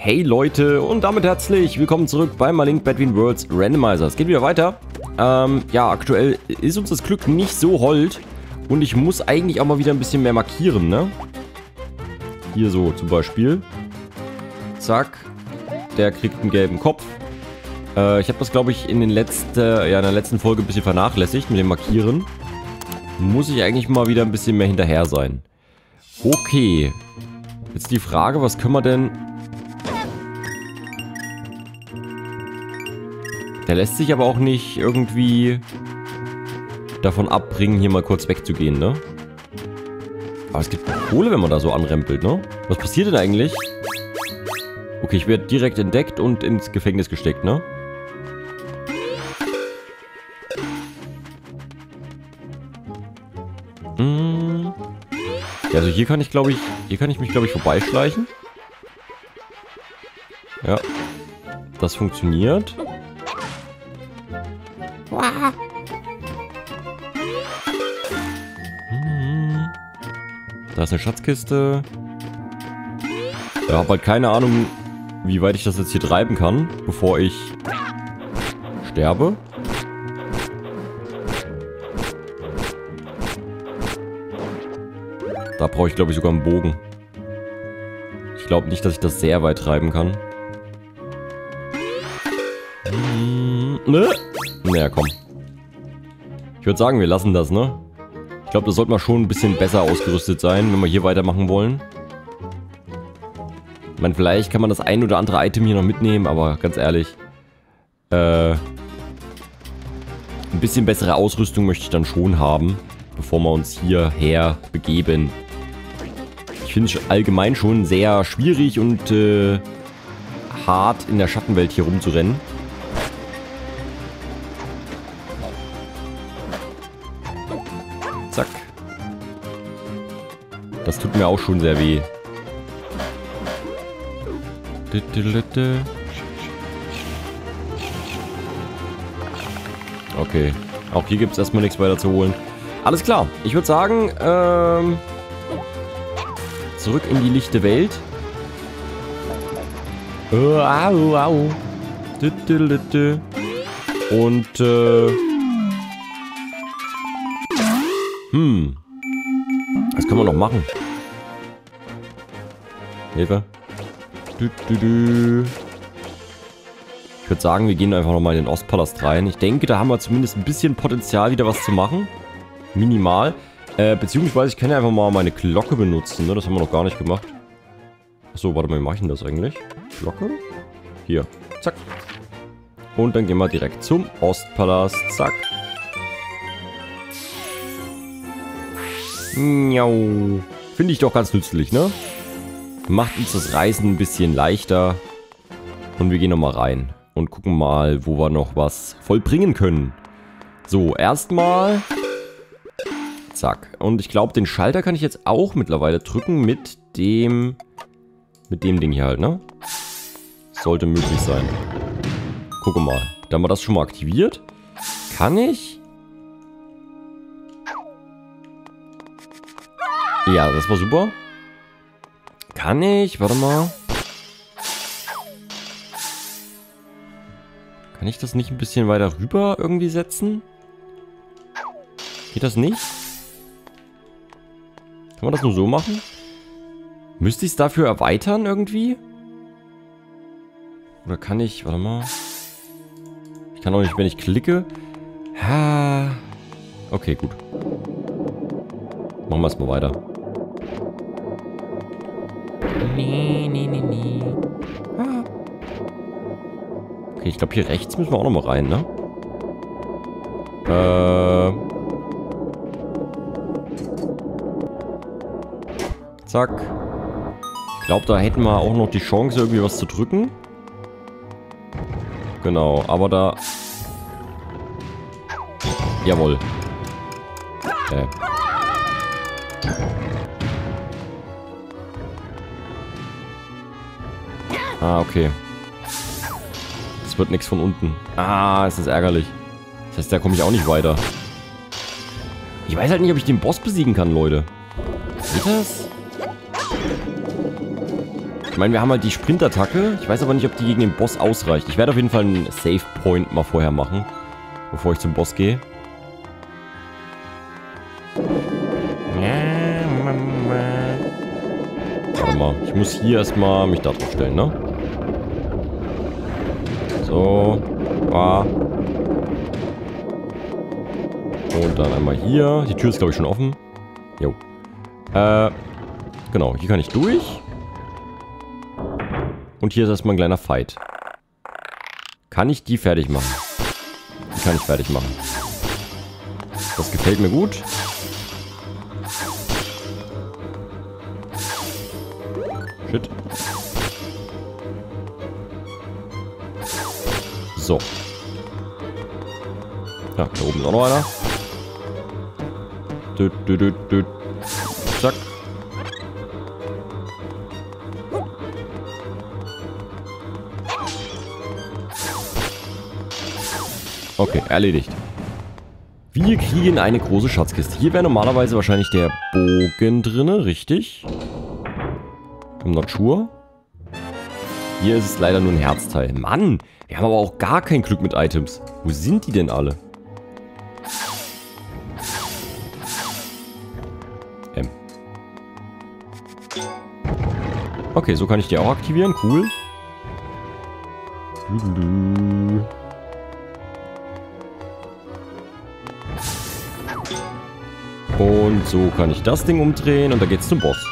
Hey Leute und damit herzlich willkommen zurück bei A Link Between Worlds Randomizer. Es geht wieder weiter. Ja, aktuell ist uns das Glück nicht so hold und ich muss eigentlich auch mal wieder ein bisschen mehr markieren, ne? Hier so zum Beispiel. Zack. Der kriegt einen gelben Kopf. Ich habe das, glaube ich, in der letzten Folge ein bisschen vernachlässigt mit dem Markieren. Muss ich eigentlich mal wieder ein bisschen mehr hinterher sein. Okay. Jetzt die Frage, was können wir denn... Der lässt sich aber auch nicht irgendwie davon abbringen, hier mal kurz wegzugehen, ne? Aber es gibt Kohle, wenn man da so anrempelt, ne? Was passiert denn eigentlich? Okay, ich werde direkt entdeckt und ins Gefängnis gesteckt, ne? Ja, also hier kann ich, glaube ich, mich, glaube ich, vorbeischleichen. Ja. Das funktioniert. Da ist eine Schatzkiste. Ich habe halt keine Ahnung, wie weit ich das jetzt hier treiben kann, bevor ich sterbe. Da brauche ich, glaube ich, sogar einen Bogen. Ich glaube nicht, dass ich das sehr weit treiben kann. Naja, komm. Ich würde sagen, wir lassen das, ne? Ich glaube, da sollte man schon ein bisschen besser ausgerüstet sein, wenn wir hier weitermachen wollen. Ich meine, vielleicht kann man das ein oder andere Item hier noch mitnehmen, aber ganz ehrlich, ein bisschen bessere Ausrüstung möchte ich dann schon haben, bevor wir uns hierher begeben. Ich finde es allgemein schon sehr schwierig und hart in der Schattenwelt hier rumzurennen. Zack. Das tut mir auch schon sehr weh. Okay. Auch hier gibt es erstmal nichts weiter zu holen. Alles klar. Ich würde sagen, zurück in die lichte Welt. Und, was können wir noch machen? Hilfe. Ich würde sagen, wir gehen einfach nochmal in den Ostpalast rein. Ich denke, da haben wir zumindest ein bisschen Potenzial, wieder was zu machen. Minimal. Beziehungsweise, ich kann ja einfach mal meine Glocke benutzen, ne? Das haben wir noch gar nicht gemacht. Achso, warte mal, wie mache ich denn das eigentlich? Glocke? Hier. Zack. Und dann gehen wir direkt zum Ostpalast. Zack. Miau. Finde ich doch ganz nützlich, ne? Macht uns das Reisen ein bisschen leichter. Und wir gehen nochmal rein. Und gucken mal, wo wir noch was vollbringen können. So, erstmal... Zack. Und ich glaube, den Schalter kann ich jetzt auch mittlerweile drücken mit dem Ding hier halt, ne? Sollte möglich sein. Gucke mal. Da haben wir das schon mal aktiviert. Kann ich? Ja, das war super. Kann ich? Warte mal. Kann ich das nicht ein bisschen weiter rüber irgendwie setzen? Geht das nicht? Kann man das nur so machen? Müsste ich es dafür erweitern irgendwie? Oder kann ich... Warte mal. Ich kann auch nicht, wenn ich klicke. Ha. Okay, gut. Machen wir erstmal weiter. Nee. Ah. Okay, ich glaube hier rechts müssen wir auch nochmal rein, ne? Zack. Ich glaube, da hätten wir auch noch die Chance, irgendwie was zu drücken. Genau, aber da... Jawohl. Ah, okay. Das wird nichts von unten. Ah, ist das ärgerlich. Das heißt, da komme ich auch nicht weiter. Ich weiß halt nicht, ob ich den Boss besiegen kann, Leute. Geht das? Ich meine, wir haben halt die Sprintattacke. Ich weiß aber nicht, ob die gegen den Boss ausreicht. Ich werde auf jeden Fall einen Save Point mal vorher machen, bevor ich zum Boss gehe. Warte mal, ich muss hier erstmal mich da drauf stellen, ne? So. Und dann einmal hier. Die Tür ist, glaube ich, schon offen. Jo. Genau, hier kann ich durch. Und hier ist erstmal ein kleiner Fight. Kann ich die fertig machen? Die kann ich fertig machen. Das gefällt mir gut. Shit. So. Ja, da oben ist auch noch einer. Zack. Okay, erledigt. Wir kriegen eine große Schatzkiste. Hier wäre normalerweise wahrscheinlich der Bogen drin, richtig? I'm not sure. Hier ist es leider nur ein Herzteil. Mann, wir haben aber auch gar kein Glück mit Items. Wo sind die denn alle? Okay, so kann ich die auch aktivieren. Cool. Und so kann ich das Ding umdrehen und da geht's zum Boss.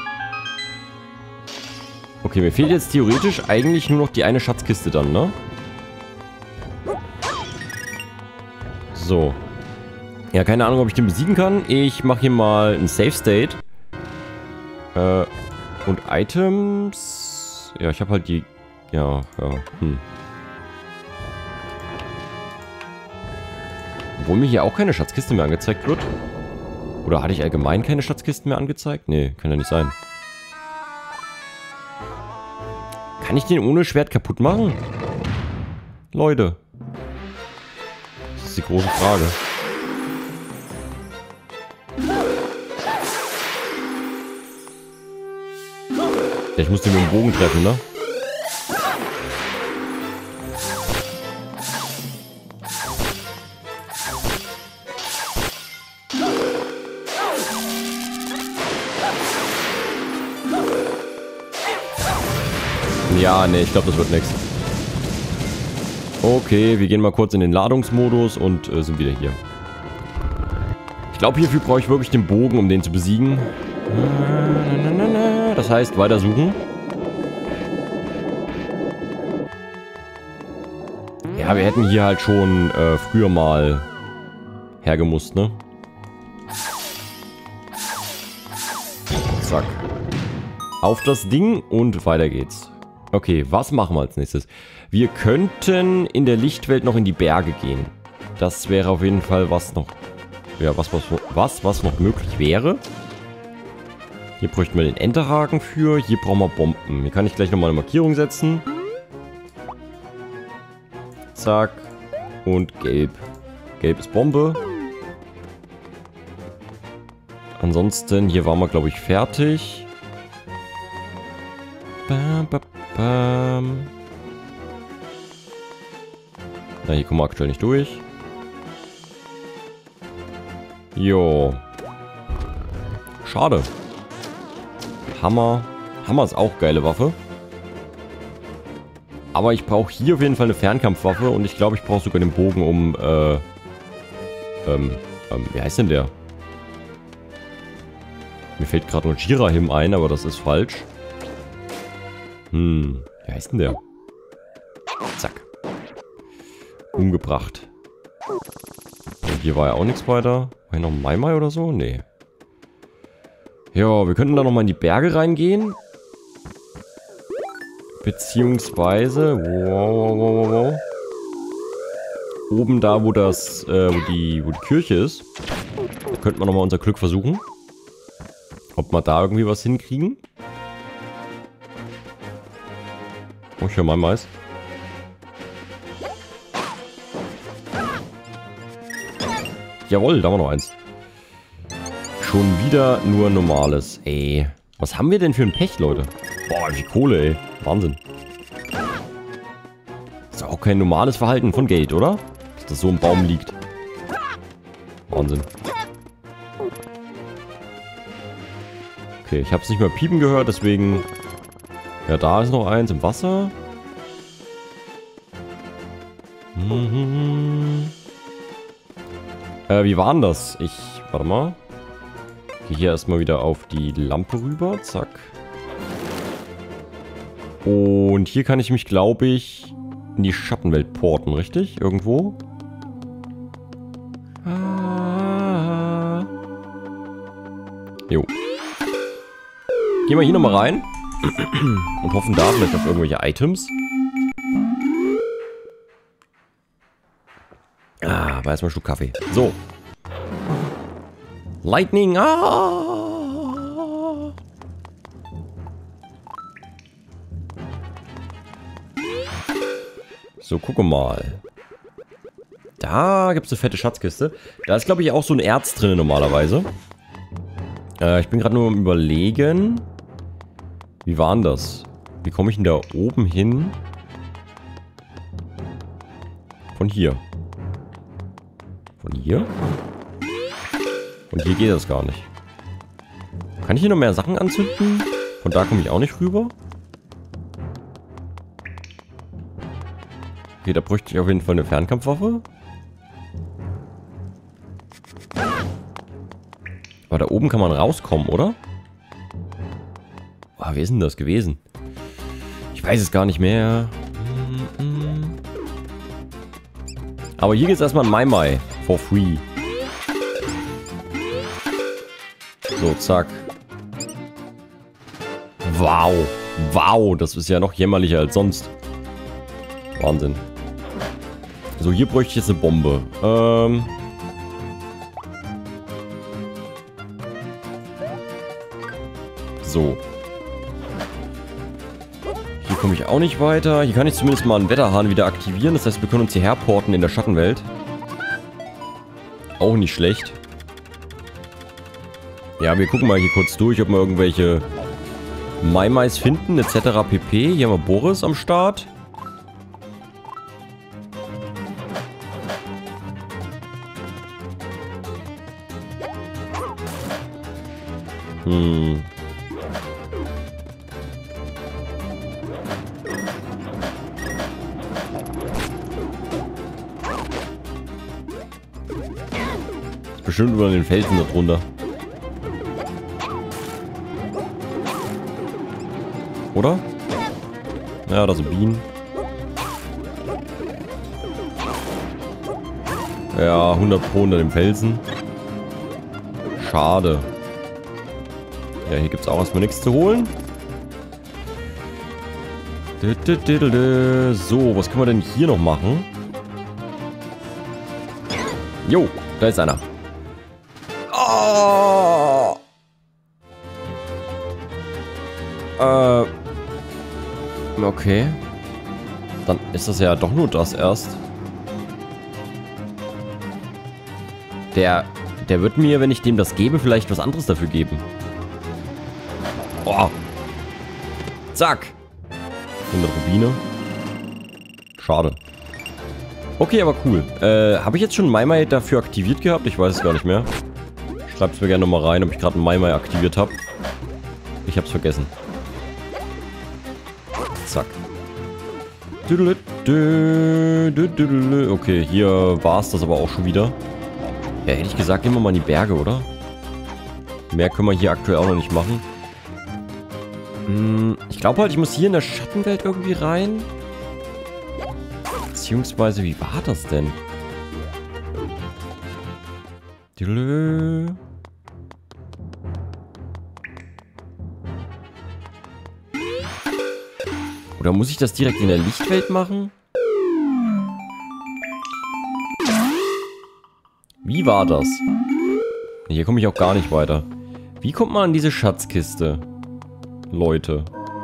Okay, mir fehlt jetzt theoretisch eigentlich nur noch die eine Schatzkiste dann, ne? So. Ja, keine Ahnung, ob ich den besiegen kann. Ich mache hier mal ein Save State. Und Items... Ja, ich habe halt die... Ja. Obwohl mir hier auch keine Schatzkiste mehr angezeigt wird. Oder hatte ich allgemein keine Schatzkisten mehr angezeigt? Nee, kann ja nicht sein. Kann ich den ohne Schwert kaputt machen? Leute. Das ist die große Frage. Ich muss den mit dem Bogen treffen, ne? Ja, nee, ich glaube, das wird nichts. Okay, wir gehen mal kurz in den Ladungsmodus und sind wieder hier. Ich glaube, hierfür brauche ich wirklich den Bogen, um den zu besiegen. Das heißt, weitersuchen. Ja, wir hätten hier halt schon früher mal hergemusst, ne? Zack. Auf das Ding und weiter geht's. Okay, was machen wir als nächstes? Wir könnten in der Lichtwelt noch in die Berge gehen. Das wäre auf jeden Fall was noch... Ja, was noch möglich wäre. Hier bräuchten wir den Enterhaken für. Hier brauchen wir Bomben. Hier kann ich gleich nochmal eine Markierung setzen. Zack. Und gelb. Gelb ist Bombe. Ansonsten, hier waren wir, glaube ich, fertig. Bam, bam, bam. Na, hier kommen wir aktuell nicht durch. Jo. Schade. Hammer. Hammer ist auch geile Waffe. Aber ich brauche hier auf jeden Fall eine Fernkampfwaffe und ich glaube, ich brauche sogar den Bogen, um, wie heißt denn der? Mir fällt gerade nur Jirahim ein, aber das ist falsch. Wie heißt denn der? Zack. Umgebracht. Und hier war ja auch nichts weiter. War hier noch ein Mai oder so? Nee. Ja, wir könnten da nochmal in die Berge reingehen. Beziehungsweise... Wow. Oben da, wo das, wo die Kirche ist. Da könnten wir nochmal unser Glück versuchen. Ob wir da irgendwie was hinkriegen. Oh, ich höre mal Mais. Jawohl, da haben wir noch eins. Schon wieder nur normales. Ey, was haben wir denn für ein Pech, Leute? Boah, wie viel Kohle, ey. Wahnsinn. Ist ja auch kein normales Verhalten von Geld, oder? Dass das so im Baum liegt. Wahnsinn. Okay, ich habe es nicht mehr piepen gehört, deswegen... Ja, da ist noch eins im Wasser. Wie war denn das? Warte mal. Gehe hier erstmal wieder auf die Lampe rüber. Zack. Und hier kann ich mich, glaube ich, in die Schattenwelt porten, richtig? Irgendwo? Jo. Gehen wir hier nochmal rein. Und hoffen da vielleicht auf irgendwelche Items. Aber erstmal ein Schluck Kaffee. So. Lightning. So, gucke mal. Da gibt es eine fette Schatzkiste. Da ist, glaube ich, auch so ein Erz drin normalerweise. Ich bin gerade nur am Überlegen. Wie war denn das? Wie komme ich denn da oben hin? Von hier. Von hier? Und hier geht das gar nicht. Kann ich hier noch mehr Sachen anzünden? Von da komme ich auch nicht rüber. Okay, da bräuchte ich auf jeden Fall eine Fernkampfwaffe. Aber da oben kann man rauskommen, oder? Oh, wie ist denn das gewesen? Ich weiß es gar nicht mehr. Aber hier geht es erstmal an Mai for free. So, zack. Wow. Wow, das ist ja noch jämmerlicher als sonst. Wahnsinn. So, hier bräuchte ich jetzt eine Bombe. So. Hier komme ich auch nicht weiter. Hier kann ich zumindest mal einen Wetterhahn wieder aktivieren. Das heißt, wir können uns hierher porten in der Schattenwelt. Auch nicht schlecht. Ja, wir gucken mal hier kurz durch, ob wir irgendwelche Mai-Mais finden, etc. pp. Hier haben wir Boris am Start. Bestimmt über den Felsen da drunter. Oder? Ja, da so Bienen. Ja, 100 Pro unter dem Felsen. Schade. Ja, hier gibt es auch erstmal nichts zu holen. So, was können wir denn hier noch machen? Jo, da ist einer. Oh! Okay. Dann ist das ja doch nur das erst. Der wird mir, wenn ich dem das gebe, vielleicht was anderes dafür geben. Oh. Zack. 100 Rubine. Schade. Okay, aber cool. Habe ich jetzt schon Mai dafür aktiviert gehabt? Ich weiß es gar nicht mehr. Schreibt es mir gerne nochmal rein, ob ich gerade einen Mai aktiviert habe. Ich habe es vergessen. Zack. Okay, hier war es das aber auch schon wieder. Ja, hätte ich gesagt, nehmen wir mal in die Berge, oder? Mehr können wir hier aktuell auch noch nicht machen. Ich glaube halt, ich muss hier in der Schattenwelt irgendwie rein. Beziehungsweise, wie war das denn? Oder muss ich das direkt in der Lichtwelt machen? Wie war das? Hier komme ich auch gar nicht weiter. Wie kommt man an diese Schatzkiste? Leute.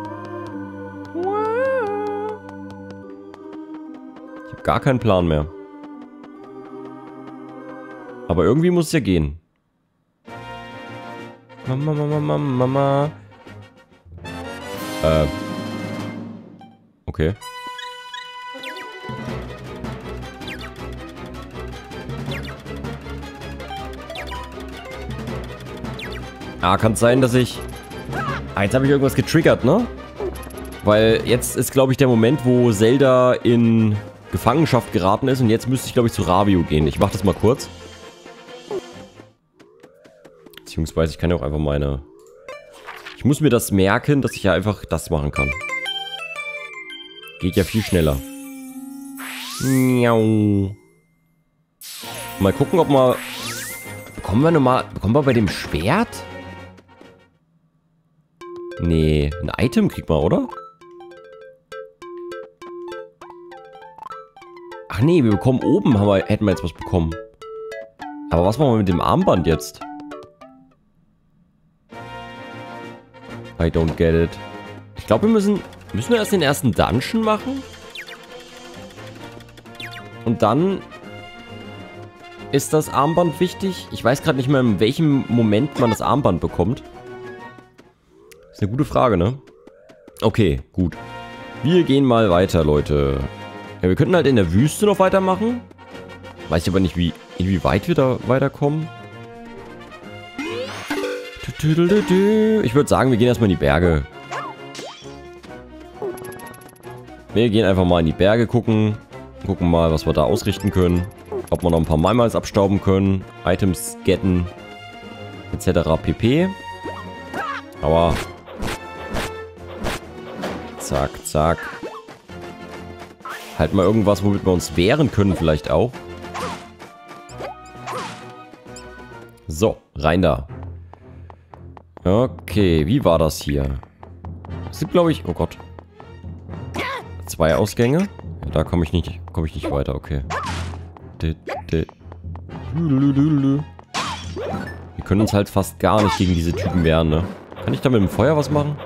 Ich habe gar keinen Plan mehr. Aber irgendwie muss es ja gehen. Okay. Ah, kann es sein, dass ich... Ah, jetzt habe ich irgendwas getriggert, ne? Weil jetzt ist, glaube ich, der Moment, wo Zelda in Gefangenschaft geraten ist. Und jetzt müsste ich, glaube ich, zu Ravio gehen. Ich mache das mal kurz. Beziehungsweise ich kann ja auch einfach meine... Ich muss mir das merken, dass ich ja einfach das machen kann. Geht ja viel schneller. Miau. Mal gucken, ob wir... Bekommen wir bei dem Schwert? Nee, ein Item kriegt man, oder? Ach nee, wir bekommen oben, hätten wir jetzt was bekommen. Aber was machen wir mit dem Armband jetzt? I don't get it. Ich glaube, müssen wir erst den ersten Dungeon machen? Und dann ist das Armband wichtig? Ich weiß gerade nicht mehr, in welchem Moment man das Armband bekommt. Ist eine gute Frage, ne? Okay, gut. Wir gehen mal weiter, Leute. Ja, wir könnten halt in der Wüste noch weitermachen. Weiß ich aber nicht, inwieweit wir da weiterkommen. Ich würde sagen, wir gehen erstmal in die Berge. Wir gehen einfach mal in die Berge gucken. Gucken mal, was wir da ausrichten können. Ob wir noch ein paar Maimals abstauben können. Items getten. Etc. pp. Aber... Zack, zack. Halt mal irgendwas, womit wir uns wehren können vielleicht auch. So, rein da. Okay, wie war das hier? Es gibt, glaube ich... Oh Gott. 2 Ausgänge. Ja, da komme ich nicht weiter, okay. Wir können uns halt fast gar nicht gegen diese Typen wehren, ne? Kann ich da mit dem Feuer was machen?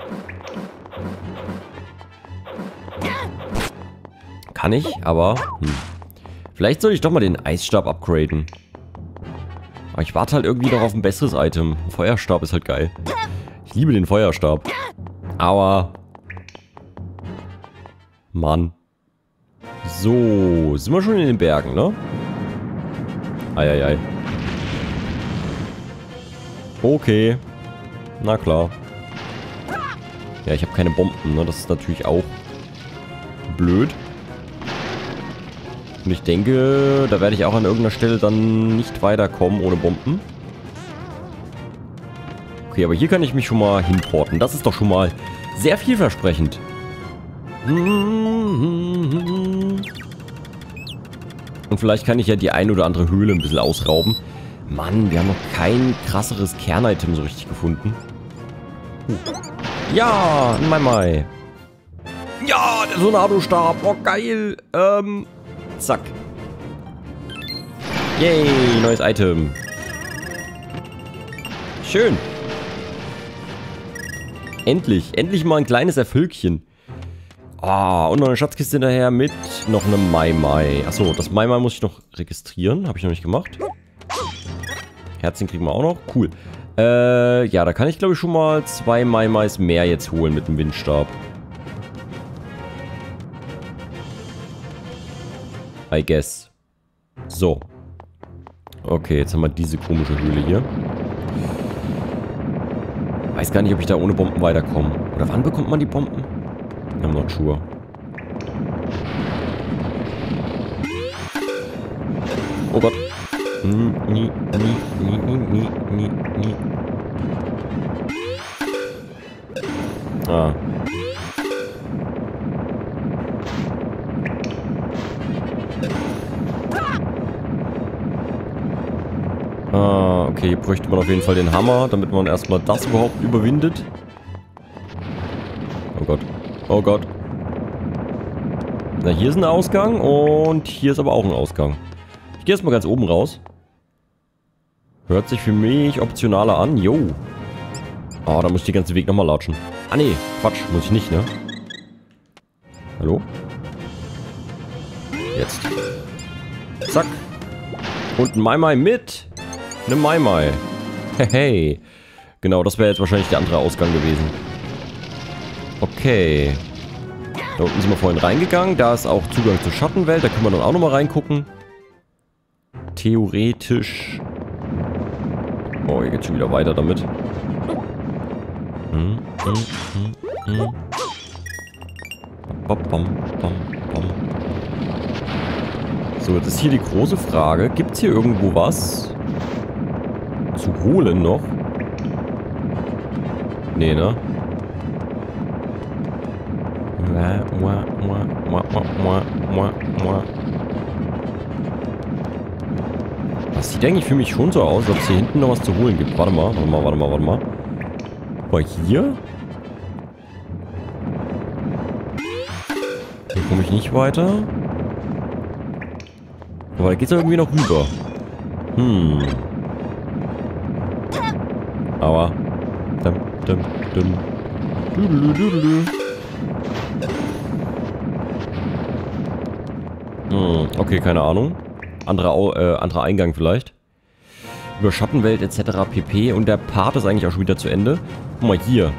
Kann ich, aber... Vielleicht soll ich doch mal den Eisstab upgraden. Aber ich warte halt irgendwie noch auf ein besseres Item. Ein Feuerstab ist halt geil. Ich liebe den Feuerstab. Aber... Mann. So, sind wir schon in den Bergen, ne? Eieiei. Okay. Na klar. Ja, ich habe keine Bomben, ne? Das ist natürlich auch blöd. Und ich denke, da werde ich auch an irgendeiner Stelle dann nicht weiterkommen ohne Bomben. Okay, aber hier kann ich mich schon mal hinporten. Das ist doch schon mal sehr vielversprechend. Und vielleicht kann ich ja die ein oder andere Höhle ein bisschen ausrauben. Mann, wir haben noch kein krasseres Kernitem so richtig gefunden. Ja, ein Maimai. Ja, der Sonado-Stab. Oh, geil. Zack. Yay, neues Item. Schön. Endlich mal ein kleines Erfüllchen. Ah, und noch eine Schatzkiste hinterher mit noch einem Maimai. Achso, das Maimai muss ich noch registrieren. Habe ich noch nicht gemacht. Herzchen kriegen wir auch noch. Cool. Ja, da kann ich glaube ich schon mal 2 Maimais mehr jetzt holen mit dem Windstab. I guess. So. Okay, jetzt haben wir diese komische Höhle hier. Weiß gar nicht, ob ich da ohne Bomben weiterkomme. Oder wann bekommt man die Bomben? I'm not sure. Oh Gott. Ah. Ah, okay, hier bräuchte man auf jeden Fall den Hammer, damit man erstmal das überhaupt überwindet. Oh Gott. Oh Gott. Na, hier ist ein Ausgang und hier ist aber auch ein Ausgang. Ich gehe erstmal ganz oben raus. Hört sich für mich optionaler an. Jo. Oh, da muss ich den ganzen Weg nochmal latschen. Ah, nee. Quatsch. Muss ich nicht, ne? Hallo? Jetzt. Zack. Und ein Maimai mit. Eine Maimai. Hey. Genau, das wäre jetzt wahrscheinlich der andere Ausgang gewesen. Okay. Da unten sind wir vorhin reingegangen. Da ist auch Zugang zur Schattenwelt. Da können wir dann auch nochmal reingucken. Theoretisch. Oh, hier geht's schon wieder weiter damit. So, jetzt ist hier die große Frage. Gibt es hier irgendwo was zu holen noch? Nee, ne? Das sieht eigentlich für mich schon so aus, als ob es hier hinten noch was zu holen gibt. Warte mal. Guck mal, hier? Hier komme ich nicht weiter. Aber da geht es irgendwie noch rüber. Aber. Okay, keine Ahnung. Anderer Eingang vielleicht. Über Schattenwelt etc. pp. Und der Part ist eigentlich auch schon wieder zu Ende. Guck mal, hier.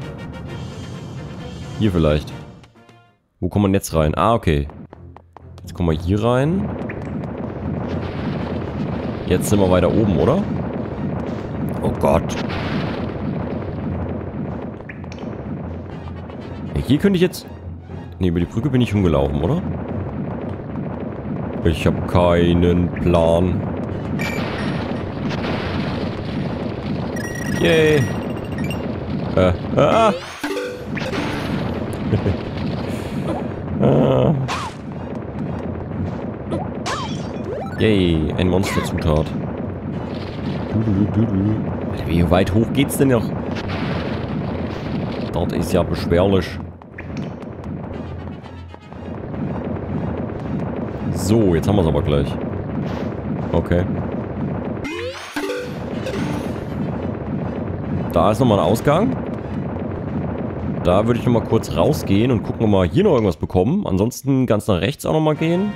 Hier vielleicht. Wo kommt man jetzt rein? Ah, okay. Jetzt kommen wir hier rein. Jetzt sind wir weiter oben, oder? Oh Gott. Ja, hier könnte ich jetzt... Ne, über die Brücke bin ich rumgelaufen, oder? Ich habe keinen Plan. Yay. Yay, ein Monsterzutat. Wie weit hoch geht's denn noch? Dort ist ja beschwerlich. So, jetzt haben wir es aber gleich. Okay. Da ist nochmal ein Ausgang. Da würde ich nochmal kurz rausgehen und gucken, ob wir hier noch irgendwas bekommen. Ansonsten ganz nach rechts auch nochmal gehen.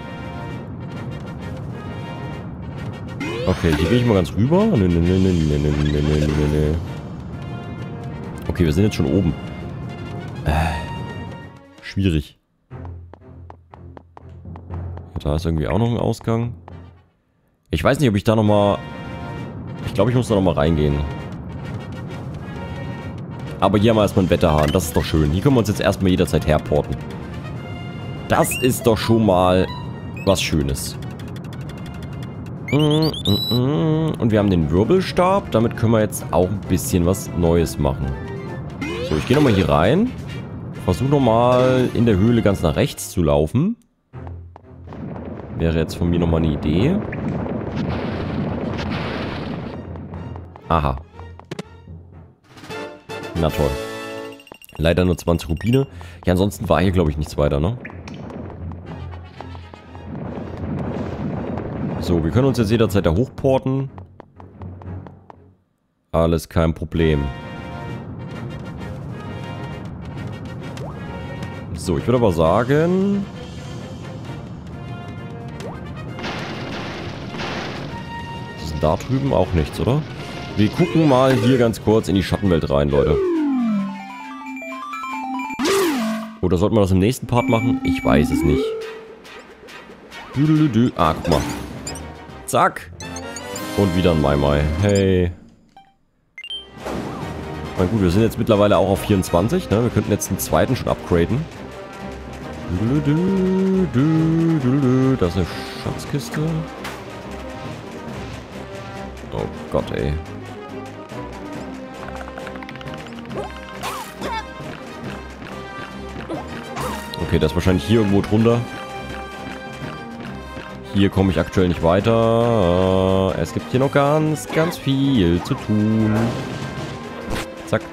Okay, hier gehe ich mal ganz rüber. Okay, wir sind jetzt schon oben. Schwierig. Da ist irgendwie auch noch ein Ausgang. Ich weiß nicht, ob ich da nochmal... Ich glaube, ich muss da nochmal reingehen. Aber hier haben wir erstmal einen Wetterhahn. Das ist doch schön. Hier können wir uns jetzt erstmal jederzeit herporten. Das ist doch schon mal was Schönes. Und wir haben den Wirbelstab. Damit können wir jetzt auch ein bisschen was Neues machen. So, ich gehe nochmal hier rein. Versuche nochmal in der Höhle ganz nach rechts zu laufen. Wäre jetzt von mir nochmal eine Idee. Aha. Na toll. Leider nur 20 Rubine. Ja, ansonsten war hier, glaube ich, nichts weiter, ne? So, wir können uns jetzt jederzeit da hochporten. Alles kein Problem. So, ich würde aber sagen... Da drüben auch nichts, oder? Wir gucken mal hier ganz kurz in die Schattenwelt rein, Leute. Oder sollten wir das im nächsten Part machen? Ich weiß es nicht. Ah, guck mal. Zack. Und wieder ein Mai. Hey. Na gut, wir sind jetzt mittlerweile auch auf 24, ne? Wir könnten jetzt den zweiten schon upgraden. Das ist eine Schatzkiste. Oh Gott, ey. Okay, das ist wahrscheinlich hier irgendwo drunter. Hier komme ich aktuell nicht weiter. Es gibt hier noch ganz viel zu tun. Zack.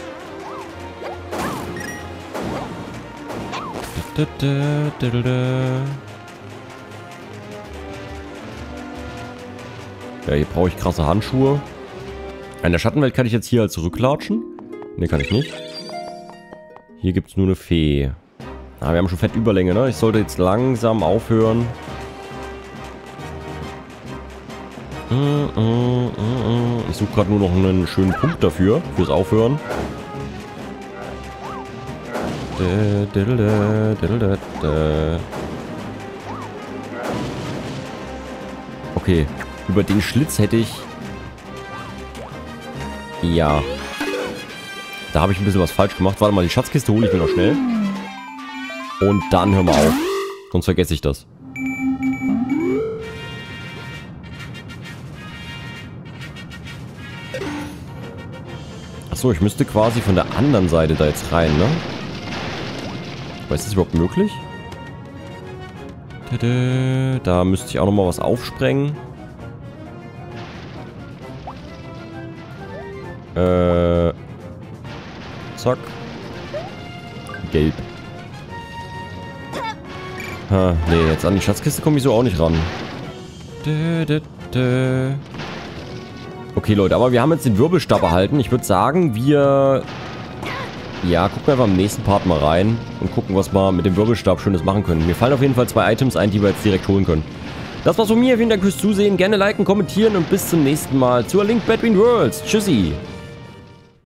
Ja, hier brauche ich krasse Handschuhe. In der Schattenwelt kann ich jetzt hier halt zurücklatschen. Ne, kann ich nicht. Hier gibt es nur eine Fee. Ah, wir haben schon fett Überlänge, ne? Ich sollte jetzt langsam aufhören. Ich suche gerade nur noch einen schönen Punkt dafür, fürs Aufhören. Okay, über den Schlitz hätte ich... Ja. Da habe ich ein bisschen was falsch gemacht. Warte mal, die Schatzkiste hole ich mir noch schnell. Und dann hören wir auf. Sonst vergesse ich das. Achso, ich müsste quasi von der anderen Seite da jetzt rein, ne? Aber ist das überhaupt möglich? Da müsste ich auch nochmal was aufsprengen. Zack. Gelb. Nee, jetzt an die Schatzkiste komme ich so auch nicht ran. Okay, Leute, aber wir haben jetzt den Wirbelstab erhalten. Ich würde sagen, wir... Ja, gucken wir einfach im nächsten Part mal rein und gucken, was wir mit dem Wirbelstab Schönes machen können. Mir fallen auf jeden Fall 2 Items ein, die wir jetzt direkt holen können. Das war's von mir. Vielen Dank fürs Zusehen. Gerne liken, kommentieren und bis zum nächsten Mal zur Link Between Worlds. Tschüssi.